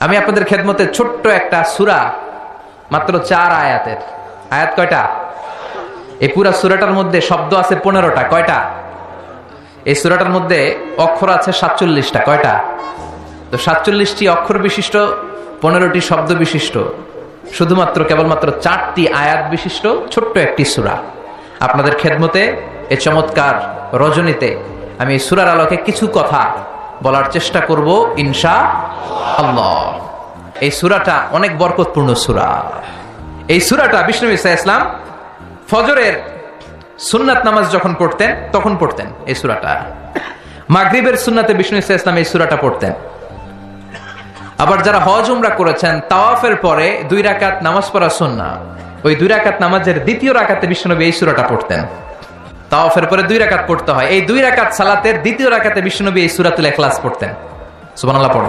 আমি আপনাদের খেদমতে ছোট্ট একটা সূরা, মাত্র 4 আয়াতের। আয়াত কয়টা? এই পুরা সূরাটার মধ্যে শব্দ আছে 15টা। কয়টা? এই সূরাটার মধ্যে অক্ষর আছে 47টা। কয়টা? তো 47টি অক্ষর বিশিষ্ট, 15টি শব্দ বিশিষ্ট, শুধুমাত্র কেবলমাত্র 4টি আয়াত বিশিষ্ট ছোট্ট একটি সূরা। আপনাদের খেদমতে এই চমৎকার রজনীতে আমি এই সূরার আলোকে কিছু কথা বলার চেষ্টা করব ইনশাআল্লাহ। এই সূরাটা অনেক বরকতপূর্ণ সূরা। এই সূরাটা বিষ্ণু ঈসা ইসলাম ফজরের সুন্নাত নামাজ যখন পড়তেন তখন পড়তেন এই সূরাটা। মাগরিবের সুন্নাতে বিষ্ণু ঈসা ইসলাম এই সূরাটা পড়তেন। আবার যারা হজ উমরা করেছেন তাওয়াফের পরে 2 রাকাত নামাজ পড়া সুন্নাহ, ওই 2 রাকাত নামাজের দ্বিতীয় রাকাতে বিষ্ণুনবী এই সূরাটা পড়তেন। তাওয়াফের পরে 2 রাকাত পড়তে হয়, এই 2 রাকাত সালাতের দ্বিতীয় রাকাতে বিষ্ণুনবী এই সূরাতুল ইখলাস পড়তেন। সুবহানাল্লাহ পড়েন।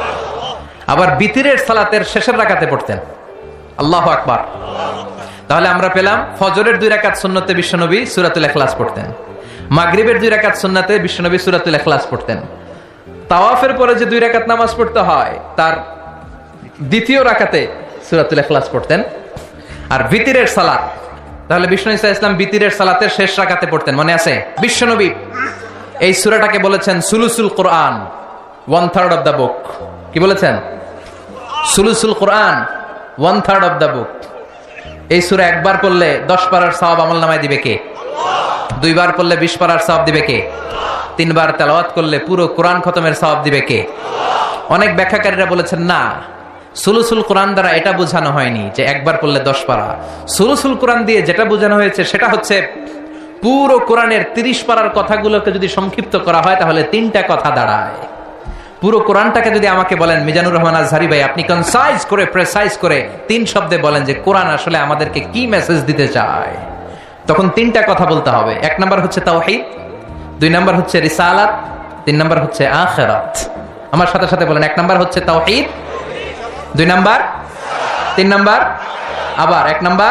আবার বিতিরের সালাতের শেষের রাকাতে পড়তেন। আল্লাহু আকবার। তাহলে আমরা পেলাম ফজরের 2 রাকাত সুন্নতে বিষ্ণুনবী সূরাতুল ইখলাস পড়তেন, মাগরিবের 2 রাকাত সুন্নাতে বিষ্ণুনবী সূরাতুল ইখলাস পড়তেন। তাওয়াফের পরে যে 2 রাকাত নামাজ পড়তে হয় তার দ্বিতীয় রাকাতে সূরাতুল ইখলাস পড়তেন। আর বিতিরের সালাত, তাহলে বিষ্ণু ঈসা ইসলাম বিতিরের সালাতের শেষ রাকাতে পড়তেন। মনে আছে? বিশ্বনবী এই সূরাটাকে বলেছেন সুলুসুল কোরআন, 1/3 অফ দ্য বুক। কি বলেছেন? সুলুসুল কোরআন, 1/3 অফ দ্য বুক। এই সূরা একবার পড়লে 10 পারার সওয়াব আমলনামায় দিবে কে? 2 বার পড়লে 20 পারার সওয়াব দিবে কে? 3 বার তেলাওয়াত করলে পুরো কোরআন খতমের সওয়াব দিবে কে? অনেক ব্যাখ্যাকারীরা বলেছেন না, সুলুসুল কোরআন দ্বারা এটা বোঝানো হয়নি যে একবার পড়লে 10 পারা। সুলুসুল কোরআন দিয়ে যেটা বোঝানো হয়েছে সেটা হচ্ছে পুরো কোরআনের 30 পারার কথাগুলোকে যদি সংক্ষিপ্ত করা হয় তাহলে 3টা কথা দাঁড়ায়। পুরো কোরআনটাকে যদি আমাকে বলেন মিজানুর রহমান আজহারি ভাই আপনি কনসাইজ করে প্রেসাইজ করে 3 শব্দে বলেন যে কোরআন আসলে আমাদেরকে কি মেসেজ দিতে চায়, তখন 3টা কথা বলতে হবে। 1 নাম্বার হচ্ছে তাওহীদ, 2 নাম্বার হচ্ছে রিসালাত, 3 নাম্বার হচ্ছে আখিরাত। আমার সাথে সাথে বলেন, 1 নাম্বার হচ্ছে তাওহীদ, 2 নাম্বার, 3 নাম্বার, আবার 1 নাম্বার,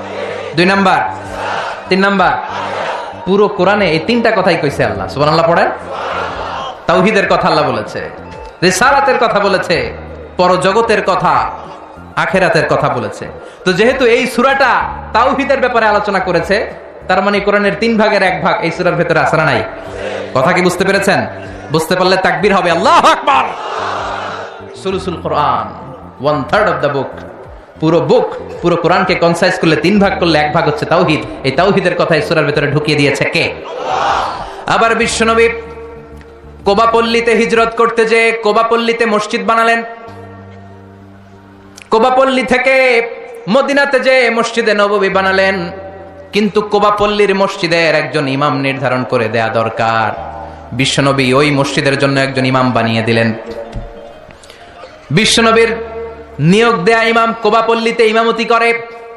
2 নাম্বার, 3 নাম্বার। পুরো কোরআনে এই 3টা কথাই কইছে আল্লাহ। সুবহানাল্লাহ পড়েন। তাওহীদের কথা আল্লাহ বলেছে, রিসালাতের কথা বলেছে, পরজগতের কথা, আখিরাতের কথা বলেছে। তো যেহেতু এই সূরাটা তাওহীদের ব্যাপারে আলোচনা করেছে, তার মানে কোরআনের 3 ভাগের 1 ভাগ এই সূরার ভিতরে আছে না নাই? কথা কি বুঝতে পেরেছেন? বুঝতে পারলে তাকবীর হবে, আল্লাহু আকবার। সুলুসুল কোরআন, 1/3 অফ দ্য বুক। পুরো বুক, পুরো কোরআনকে কনসাইজ করলে 3 ভাগ করলে 1 ভাগ হচ্ছে তাওহীদ। এই তাওহীদের কথা এই সূরার ভিতরে ঢুকিয়ে দিয়েছে কে? আবার বিশ্বনবী কোবাপল্লীতে হিজরত করতে যে কোবাপল্লীতে মসজিদ বানালেন, কোবাপল্লী থেকে মদিনাতে যে মসজিদে নববী বানালেন, কিন্তু কোবাপল্লীর মসজিদের একজন ইমাম নির্ধারণ করে দেয়া দরকার। বিশ্বনবী ওই মসজিদের জন্য একজন ইমাম বানিয়ে দিলেন। বিশ্বনবীর নিয়োগ দেয়া ইমাম কোবাপল্লীতে ইমামতি করে।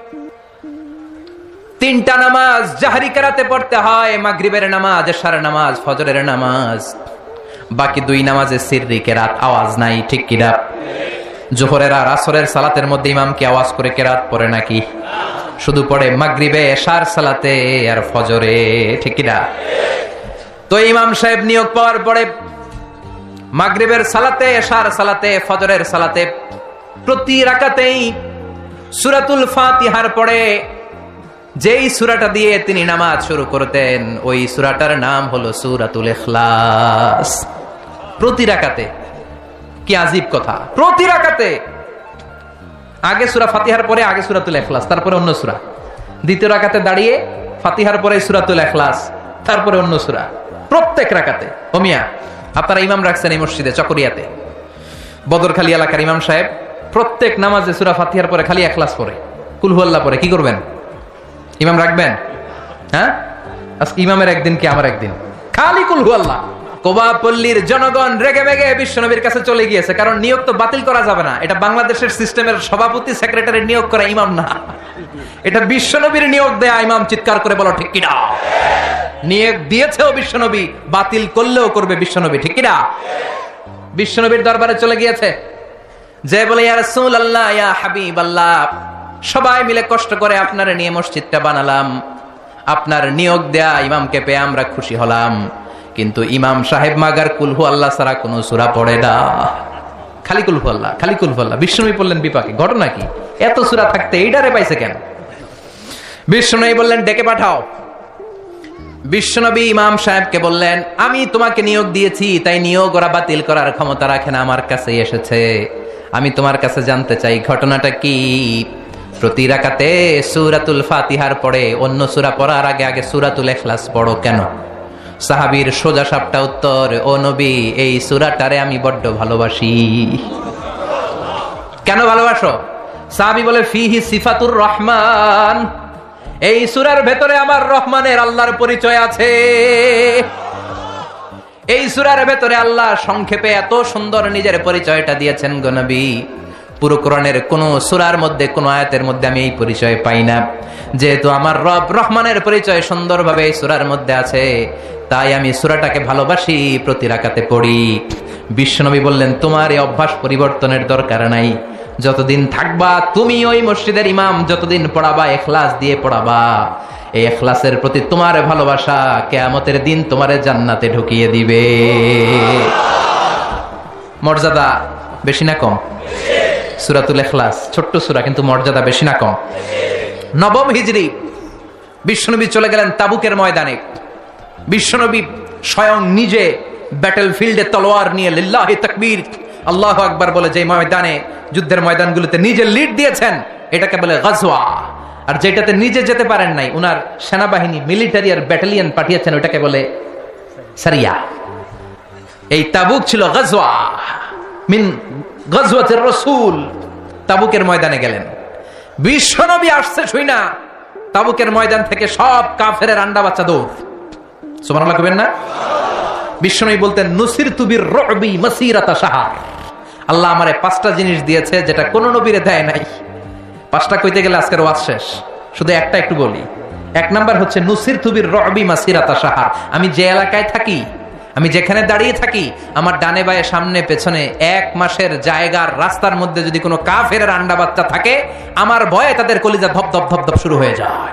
3টা নামাজ জাহরি কেরাতে পড়তে হয়, মাগরিবের নামাজ, এশারের নামাজ, ফজরের নামাজ। বাকি 2 নামাজে সিররি কেরাত, আওয়াজ নাই। ঠিক কিনা? জোহরের আর আসরের সালাতের মধ্যে ইমাম কি আওয়াজ করে কেরাত পড়ে নাকি? শুধু পড়ে মাগরিবে, এশার সালাতে আর ফজরে। ঠিক কিনা? তো ইমাম সাহেব নিয়োগ পাওয়ার পরে মাগরিবের সালাতে, এশার সালাতে, ফজরের সালাতে প্রতি রাকাতেই সূরাতুল ফাতিহার পরে যেই সূরাটা দিয়ে তিনি নামাজ শুরু করতেন ওই সূরাটার নাম হলো সূরাতুল ইখলাস। প্রতি রাকাতে। কি আজীব কথা! প্রতি রাকাতে আগে সূরা ফাতিহার পরে আগে সূরাতুল ইখলাস, তারপরে অন্য সূরা। দ্বিতীয় রাকাতে দাঁড়িয়ে ফাতিহার পরে সূরাতুল ইখলাস, তারপরে অন্য সূরা। প্রত্যেক রাকাতে। ও মিয়া, আপনারা ইমাম রাখছেন এই মসজিদে চকরিয়াতে, বদরখালী এলাকার ইমাম সাহেব প্রত্যেক নামাজে সূরা ফাতিহার পরে খালি ইখলাস পড়ে, কুল হুয়াল্লাহ পড়ে। কি করবেন? ইমাম রাখবেন? হ্যাঁ, আজকে ইমামের একদিন কি আমার একদিন, খালি কুল হুয়াল্লাহ। কোবাপল্লীর জনগণ রেগে বেগে বিশ্বনবীর কাছে চলে গিয়েছে, কারণ নিয়োগ তো বাতিল করা যাবে না। এটা বাংলাদেশের সিস্টেমের সভাপতি সেক্রেটারি নিয়োগ করা ইমাম না, এটা বিশ্বনবীর নিয়োগ দেয়া ইমাম। চিৎকার করে বলো ঠিক কিনা? নিয়োগ দিয়েছেও বিশ্বনবী, বাতিল করলেও করবে বিশ্বনবী। ঠিক কিনা? বিশ্বনবীর দরবারে চলে গিয়েছে, যে বলে ইয়া রাসূলুল্লাহ, ইয়া হাবিবাল্লাহ, সবাই মিলে কষ্ট করে আপনার নিয়ে মসজিদটা বানালাম, আপনার নিয়োগ দেয়া ইমামকে পেয়ে আমরা খুশি হলাম, কিন্তু ইমাম সাহেব মাগার কুল হু আল্লাহ ছাড়া কোনো সূরা পড়ে না। খালি কুলফল্লাহ, খালি কুলফল্লাহ। বিষ্ণুনবী বললেন বিপাকে, ঘটনা কি? এত সূরা থাকতে এইটারে পাইছে কেন? বিষ্ণুনবী বললেন ডেকে পাঠাও। বিশ্বনবী ইমাম সাহেবকে বললেন, আমি তোমাকে নিয়োগ দিয়েছি, তাই নিয়োগ ওরা বাতিল করার ক্ষমতা রাখে না, আমার কাছে এসেছে। আমি তোমার কাছে জানতে চাই ঘটনাটা কি। প্রতি রাকাতে সূরাতুল ফাতিহার পরে অন্য সূরা পড়ার আগে আগে সূরাতুল ইখলাস পড়ো কেন? সাহাবীর সোজা সাপটা উত্তর, ও নবী, এই সূরাটারে আমি বড্ড ভালোবাসি। কেন ভালোবাসো? সাহাবী বলে, ফিহি সিফাতুর রহমান, এই সূরার ভেতরে আমার রহমানের আল্লাহর পরিচয় আছে। এই সূরার ভেতরে আল্লাহ সংক্ষেপে এত সুন্দর নিজের পরিচয়টা দিয়েছেন গো নবী। পুরো কোরআনের কোন সূরার মধ্যে, কোন আয়াতের মধ্যে আমি এই পরিচয় পাই না। যেহেতু আমার রব রহমানের পরিচয় সুন্দরভাবে এই সূরার মধ্যে আছে, তাই আমি সূরাটাকে ভালোবাসি, প্রতি রাকাতে পড়ি। বিশ্বনবী বললেন, তোমার এই অভ্যাস পরিবর্তনের দরকার নাই। যতদিন থাকবা তুমি ওই মসজিদের ইমাম, যতদিন পড়াবা ইখলাস দিয়ে পড়াবা, এই ইখলাসের প্রতি তোমার ভালোবাসা কিয়ামতের দিন তোমারে জান্নাতে ঢুকিয়ে দিবে। মর্যাদা বেশি না কম? সূরাতুল ইখলাস ছোট্ট সূরা, কিন্তু মর্যাদা বেশি না কম? নবম হিজরি বিশ্বনবী চলে গেলেন তাবুকের ময়দানে। বিশ্বনবী স্বয়ং নিজে ব্যাটল ফিল্ডে তলোয়ার নিয়ে লিল্লাহি তাকবীর, আল্লাহু আকবার বলে যে ময়দানে, যুদ্ধের ময়দানগুলোতে নিজে লিড দিয়েছেন, এটাকে বলে গাজওয়া। আর যেটাতে নিজে যেতে পারেন নাই, উনার সেনাবাহিনী, মিলিটারি আর ব্যাটালিয়ন পাঠিয়েছেন, ওটাকে বলে সারিয়া। এই তাবুক ছিল গাজওয়া মিন গাজওয়াতির রাসূল। তাবুকের ময়দানে গেলেন। বিশ্বনবী আসছে শুইনা তাবুকের ময়দান থেকে সব কাফেরের আন্ডা বাচ্চা দৌড়। সুবহানাল্লাহ কইবেন না? বিশ্বনবী বলতেন, নুসিরতু বির-রু'বি মাসিরাতা শাহর। আল্লাহ আমারে 5টা জিনিস দিয়েছে যেটা কোন নবীরে দেয় নাই। 5টা কইতে গেলে আজকের ওয়াজ শেষ, শুধু একটা একটু বলি। 1 নাম্বার হচ্ছে নুসিরতু বির-রু'বি মাসিরাতা শাহর। আমি যে এলাকায় থাকি, আমি যেখানে দাঁড়িয়ে থাকি, আমার ডানে বায়ে সামনে পেছনে 1 মাসের জায়গার রাস্তার মধ্যে যদি কোনো কাফেরের আন্ডা বাচ্চা থাকে, আমার ভয়ে তাদের কলিজা ধপ ধপ ধপ ধপ শুরু হয়ে যায়।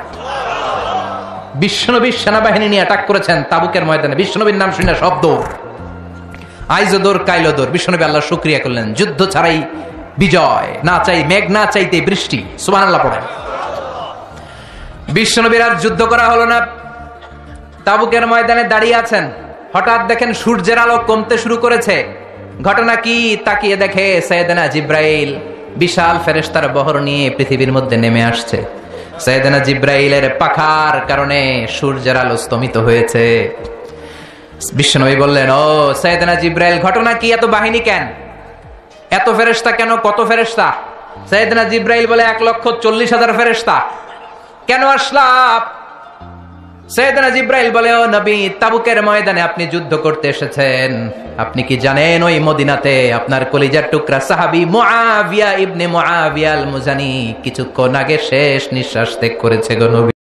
বিশ্বনবী সেনাবাহিনী নিয়ে অ্যাটাক করেছেন তাবুকের ময়দানে। বিশ্বনবীর নাম শুনে সব দৌড়, আইজো দৌড়, কাইলো দৌড়। বিশ্বনবী আল্লাহর শুকরিয়া করলেন, যুদ্ধ ছাড়াই বিজয়, না চাই মেঘ, না চাইতে বৃষ্টি। সুবহানাল্লাহ পড়েন। বিশ্বনবীর আর যুদ্ধ করা হলো না। তাবুকের ময়দানে দাঁড়িয়ে আছেন, হঠাৎ দেখেন সূর্যের আলো কমতে শুরু করেছে। ঘটনা কি? তাকিয়ে দেখে সাইয়েদনা জিব্রাইল বিশাল ফেরেশতার বহর নিয়ে পৃথিবীর মধ্যে নেমে আসছে। সাইয়েদনা জিব্রাইলের পাখার কারণে সূর্যের আলো স্তমিত হয়েছে। বিশ্বনবী বললেন, ও সাইয়েদনা জিব্রাইল, ঘটনা কি? এত বাহিনী কেন? এত ফেরেশতা কেন? কত ফেরেশতা? সাইয়েদনা জিব্রাইল বলে, 1,40,000 ফেরেশতা। কেন আসলাম? সাইয়েদনা জিব্রাইল বলে, ও নবী, তাবুকের ময়দানে আপনি যুদ্ধ করতে এসেছেন। আপনি কি জানেন ওই মদিনাতে আপনার কলিজার টুকরা সাহাবী মুআবিয়া ইবনে মুআবিয়া আল মুজানি কিছুক্ষণ আগে শেষ নিঃশ্বাস ত্যাগ করেছে গো নবী।